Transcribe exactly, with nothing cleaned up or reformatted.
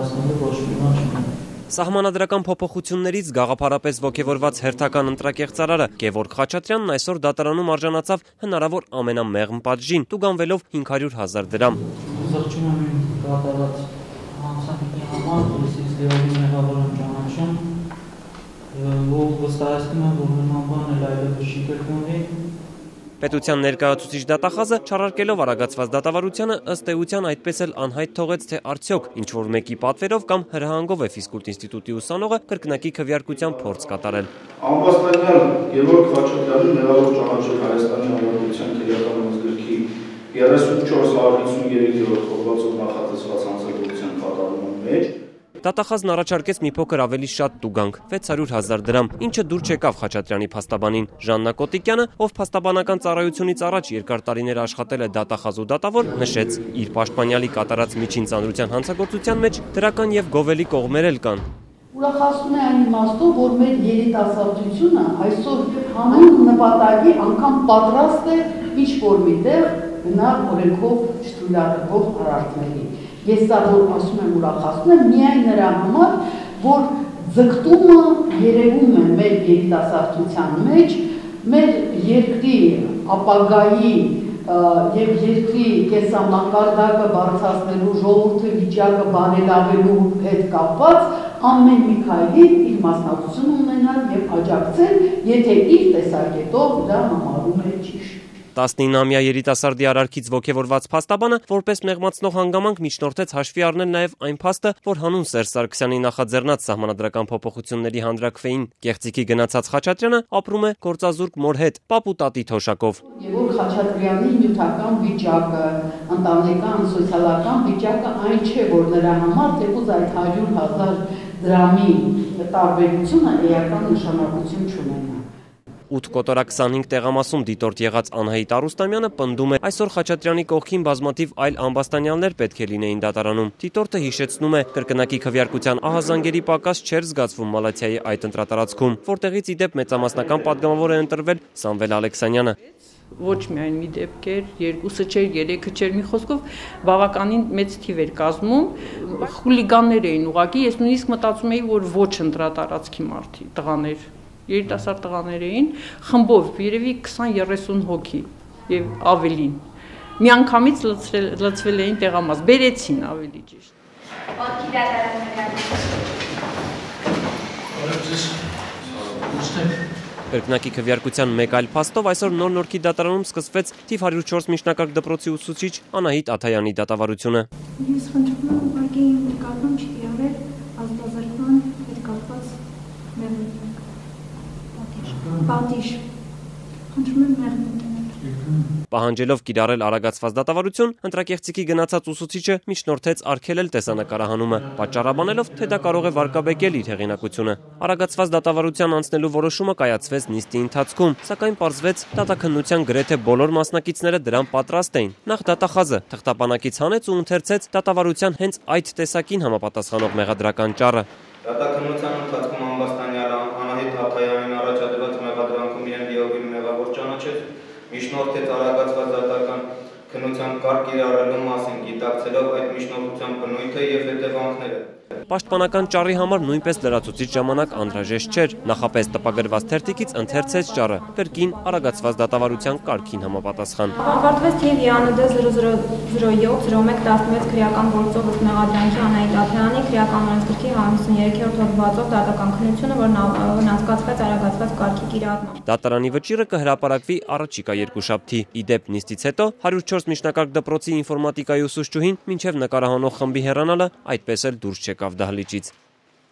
ներկայացնելու ոչ մի բան չունեմ։ Սահմանադրական փոփոխություններից գաղափարապես ոգևորված հերթական ընտրակեղծարարը Գևորգ Խաչատրյանն այսօր դատարանում արժանացավ հնարավոր ամենամեղմ պատժին, տուգանվելով հինգ հարյուր հազար դրամ։ Զղջում եմ իմ կատարած հանցանքի համար, որից լիովին մեղավոր եմ ճանաչում, ու վստահեցնում եմ, որ նման բան էլ այլևս չի կրկնվի։ Պետության ներկայացուցիչ դատախազը չարարկելով արագացված դատավարությանը ըստ էության այդպես էլ անհայտ թողեց, թե արդյոք ինչ-որ մեկի պատվերով կամ հրահանգով է ֆիզկուլտ ինստիտուտի ուսանողը կրկնակի քվեարկության փորձ կատարել։ Ամբաստանյալ Գևորգ Խաչատրյանին մեղավոր ճանաչել Հայաստանի Հանրապետության քրեական ազգագրքի երեսունչորս հարյուր հիսուներեք հոդվածով նախատեսված հանցագործության կատարման մեջ Դատախազն առաջարկեց մի փոքր ավելի շատ տուգանք՝ վեց հարյուր հազար դրամ, ինչը դուր չեկավ Խաչատրյանի փաստաբանին։ Ժաննա Կոտիկյանը, ով փաստաբանական ծառայությունից առաջ երկար տարիներ աշխատել է դատախազ ու դատավոր, նշեց՝ իր պաշտպանյալի կատարած միջին ծանրության հանցագործության մեջ դրական եւ գովելի կողմեր էլ կան։ Ուրախացնում է այն իմաստով, որ մեր երիտասարդությունը այսօր հանուն նպատակի անգամ պատրաստ է ինչ-որ միտեղ գնալ օրենքով չթույլատրվող արարքների։ Ես սա որ ասում եմ ուրախացնում եմ միայն նրա համար, որ ձգտումը երևում է մեր երիտասարդության մեջ, մեր երկրի ապագայի եւ երկրի կեսամակարդակը բարձրացնելու, ժողովրդի վիճակը բարելավելու հետ կապված ամեն մի քայլի իր մասնակցությունը ունենալ եւ աջակցել, եթե իր տեսակետով դա համարում է ճիշտ։ տասնինամյա երիտասարդի արարքից ոգևորված փաստաբանը որպես մեղմացնող հանգամանք միջնորդեց հաշվի առնել նաև այն փաստը, որ հանուն Սերժ Սարգսյանի նախաձեռնած սահմանադրական փոփոխությունների հանդրակվեին կեղծիքի գնացած Խաչատրյանը ապրում է գործազուրկ մոր հետ, պապ ու տատի թոշակով։ Գևորգ Խաչատրյանի նյութական վիճակը, ընտանեկան սոցիալական վիճակը այն չէ, որ նրա համար թեկուզ այդ հարյուր հազար դրամի տարբերությունը էական նշանակություն չունենա։ ութ կոտորակ քսանհինգ տեղամասում դիտորդ եղած Անահիտ Արուստամյանը պնդում է, այսօր Խաչատրյանի կողքին բազմաթիվ այլ ամբաստանյալներ պետք է լինեին դատարանում։ Դիտորդը հիշեցնում է, կրկնակի քվեարկության ահազանգերի պակաս չէր զգացվում Մալաթիայի այդ ընտրատարածքում, որտեղից ի դեպ մեծամասնական падգամավոր է ընտրվել Սամվել Ալեքսանյանը։ Ոչ միայն մի դեպք էր, երկուսը չէր, երեքը չէր, մի խոսքով բավականին մեծ թիվ էր կազմում, խուլիգաններ էին ուղղակի, ես նույնիսկ մտածում էի, որ ոչ ընտրատարածքի մարդի տղաներ, երիտասարդ տղաներ էին, խմբով երևի քսան երեսուն հոգի եւ ավելին։ Միանգամից լցվել էին տեղամաս, բերեցին ավելի ճիշտ։ Ոտքի դատարանները։ Կրկնակի քվեարկության մեկ այլ փաստով այսօր Նոր Նորքի դատարանում սկսվեց թիվ հարյուր չորս միջնակարգ դպրոցի ուսուցիչ Անահիտ Աթայանի դատավարությունը։ Ես խնդրում եմ ուղղակի նկատում չկիրառել ազատազրկման հետ կապված մեղմունք։ Պատիժ։ Խնդրում եմ մեղմունք։ Պահանջելով կիրառել արագացված դատավարություն, ընտրակեղծիքի գնացած ուսուցիչը միջնորդեց արգելել տեսանկարահանումը, պատճառաբանելով, թե դա կարող է վարկաբեկել իր հեղինակությունը։ Արագացված դատավարության անցնելու որոշումը կայացվեց նիստի ընթացքում, սակայն պարզվեց դատաքննության գրեթե բոլոր մասնակիցները դրան պատրաստ էին։ Նախ դատախազը թղթապանակից հանեց ու ընթերցեց դատավարության հենց այդ տեսակին համապատասխանող մեղադրական ճառը։ Դատաքննության ընթացքում ամբաստանյալը Անահիտ Աթայանին առաջադրված մեղադրանքում իրեն լիովին մեղավոր ճանաչեց, միջնորդեց արագացված դատական քննության կարգ կիրառելու մասին, գիտակցելով այդ միջնորդության բնույթը եւ հետևանքները։ Պաշտպանական ճառի համար նույնպես լրացուցիչ ժամանակ անհրաժեշտ չէր, նախապես տպագրված թերթիկից ընթերցեց ճառը, կրկին արագացված դատավարության կարգին համապատասխան։ Ավարտվեց թիվ ԵԱՆԴ զրո զրո զրո յոթ զրո մեկ տասնվեց քրեական գործով ըստ մեղադրանքի Անահիտ Աթայանի քրեական օրենսգրքի համեսուններեքերորդ հոդվածով դատական քննությունը, որն անցկացվեց արագացված կարգի կիրառմամբ։ Դատարանի վճիռը կհրապարակվի առաջիկա երկուշաբթի։ Ի դեպ նիստից հետո հարյուր չորս միջնակարգ դպրոցի ինֆորմատիկայի ուսուցչուհին մինչև նկարահանող խմբի հեռանալը այդպես էլ դուրս չեկավ դահլիճից։